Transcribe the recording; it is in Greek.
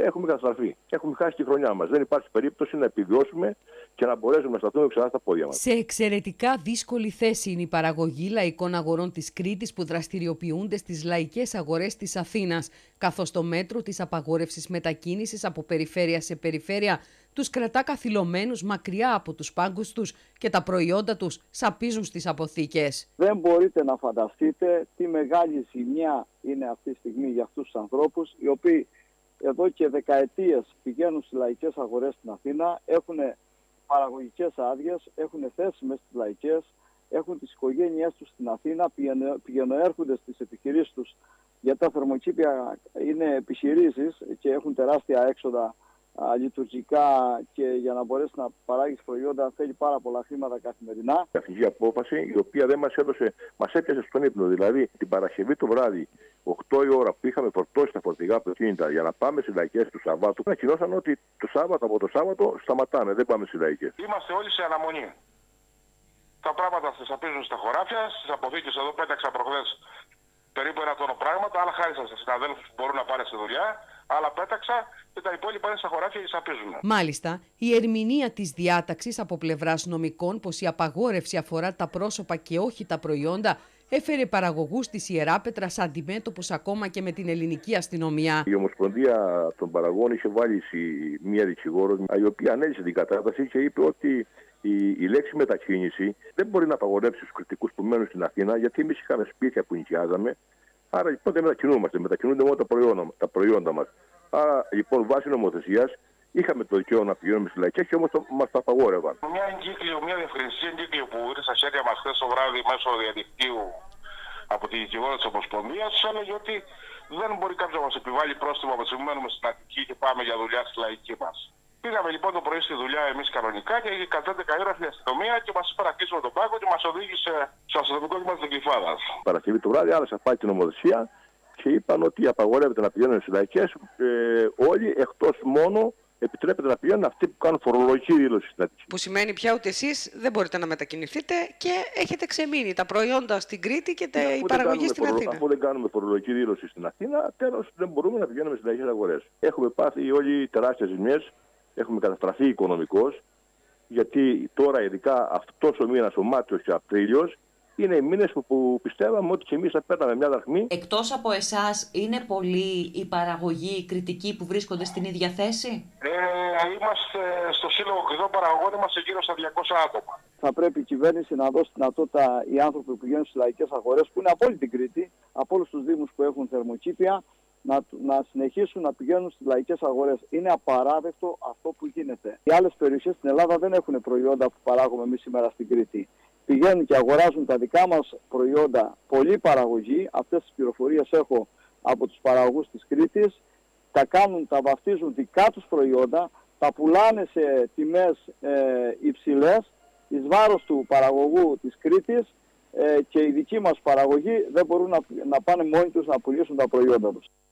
έχουμε καταστραφεί. Έχουμε χάσει τη χρονιά μας. Δεν υπάρχει περίπτωση να επιβιώσουμε και να μπορέσουμε να σταθούμε ξανά στα πόδια μας. Σε εξαιρετικά δύσκολη θέση είναι η παραγωγή λαϊκών αγορών της Κρήτης που δραστηριοποιούνται στις λαϊκές αγορές της Αθήνας, καθώς το μέτρο της απαγόρευσης μετακίνησης από περιφέρεια σε περιφέρεια τους κρατά καθυλωμένους μακριά από τους πάγκους τους και τα προϊόντα τους σαπίζουν στις αποθήκες. Δεν μπορείτε να φανταστείτε τι μεγάλη ζημιά είναι αυτή τη στιγμή για αυτούς τους ανθρώπους, οι οποίοι εδώ και δεκαετίες πηγαίνουν στις λαϊκές αγορές στην Αθήνα, έχουν παραγωγικές άδειες, έχουν θέσεις μέσα στις λαϊκές, έχουν τις οικογένειές τους στην Αθήνα, πηγαινοέρχονται στις επιχειρήσεις τους, γιατί τα θερμοκήπια είναι επιχειρήσεις και έχουν τεράστια έξοδα λειτουργικά και για να μπορέσει να παράγει προϊόντα θέλει πάρα πολλά χρήματα καθημερινά. Η αρχική απόφαση, η οποία δεν μας έπιασε στον ύπνο. Δηλαδή την Παρασκευή το βράδυ, 8 η ώρα που είχαμε φορτώσει τα φορτηγά αυτοκίνητα για να πάμε στις λαϊκές του Σαββάτου, ανακοινώσαν ότι από το Σάββατο σταματάμε, δεν πάμε στις λαϊκές. Είμαστε όλοι σε αναμονή. Τα πράγματα σας σαπίζουν στα χωράφια, στις αποθήκες. Εδώ πέταξα προχθές περίπου 1 τόνο πράγματα, άλλα χάρησα σε συναδέλφους που μπορούν να πάνε στη δουλειά, άλλα πέταξα και τα υπόλοιπα είναι στα χωράφια και σαπίζουν. Μάλιστα, η ερμηνεία της διάταξης από πλευράς νομικών πως η απαγόρευση αφορά τα πρόσωπα και όχι τα προϊόντα έφερε παραγωγούς της Ιεράπετρας αντιμέτωπους ακόμα και με την ελληνική αστυνομία. Η Ομοσπονδία των Παραγωγών είχε βάλει μία δικηγόρο, η οποία ανέλησε την κατάσταση και είπε ότι η λέξη μετακίνηση δεν μπορεί να απαγορεύσει τους κριτικούς που μένουν στην Αθήνα, γιατί εμείς είχαμε σπίτια που νοικιάζαμε. Άρα λοιπόν δεν μετακινούμαστε, μετακινούνται μόνο τα προϊόντα μας. Άρα λοιπόν βάσει νομοθεσίας είχαμε το δικαίωμα να πηγαίνουμε στις λαϊκές και όμως μας τα απαγόρευαν. Μια διευκρινιστική εγκύκλιο που ήρθε στα χέρια μας χθες το βράδυ μέσω διαδικτύου από τη δικηγόρο της Ομοσπονδίας έλεγε ότι δεν μπορεί κάποιος να μας επιβάλλει πρόστιμο από τη στιγμή που μένουμε στην Αττική και πάμε για δουλειά στη λαϊκή μας. Πήγαμε λοιπόν το πρωί στη δουλειά εμείς κανονικά και κατά 11 ώρα στην αστυνομία και μας είπε να κλείσουμε τον πάγκο και μας οδήγησε στο αστυνομικό τμήμα της Κυφάδας. Παρασκευή το βράδυ άλλαξαν πάλι την νομοθεσία και είπαν ότι απαγορεύεται να πηγαίνουν στις λαϊκές όλοι, εκτός μόνο επιτρέπεται να πηγαίνουν αυτοί που κάνουν φορολογική δήλωση στην Αττική. Που σημαίνει πια ότι εσείς δεν μπορείτε να μετακινηθείτε και έχετε ξεμείνει τα προϊόντα στην Κρήτη και η παραγωγή στην Αθήνα. Αφού δεν κάνουμε φορολογική δήλωση στην Αθήνα, τέλος δεν μπορούμε να πηγαίνουμε στις λαϊκές αγορές. Έχουμε πάθει όλοι τεράστιες ζημιές, έχουμε καταστραφεί οικονομικώς, γιατί τώρα ειδικά αυτός ο μήνας, ο Μάρτιος και ο Απρίλιος, είναι οι μήνες που πιστεύαμε ότι και εμείς θα παίρναμε μια δραχμή. Εκτός από εσάς, είναι πολλοί οι παραγωγοί, οι κριτικοί που βρίσκονται στην ίδια θέση? Είμαστε στο Σύλλογο Κριτών Παραγωγών, είμαστε γύρω στα 200 άτομα. Θα πρέπει η κυβέρνηση να δώσει δυνατότητα οι άνθρωποι που πηγαίνουν στις λαϊκές αγορές, που είναι από όλη την Κρήτη, από όλους τους δήμους που έχουν θερμοκήπια, να συνεχίσουν να πηγαίνουν στις λαϊκές αγορές. Είναι απαράδεκτο αυτό που γίνεται. Οι άλλες περιοχές στην Ελλάδα δεν έχουν προϊόντα που παράγουμε εμείς σήμερα στην Κρήτη. Πηγαίνουν και αγοράζουν τα δικά μας προϊόντα πολλοί παραγωγοί. Αυτές τις πληροφορίες έχω από τους παραγωγούς της Κρήτης. Τα βαφτίζουν δικά τους προϊόντα, τα πουλάνε σε τιμές υψηλές εις βάρος του παραγωγού της Κρήτης και οι δικοί μας παραγωγοί δεν μπορούν να πάνε μόνοι τους να πουλήσουν τα προϊόντα τους.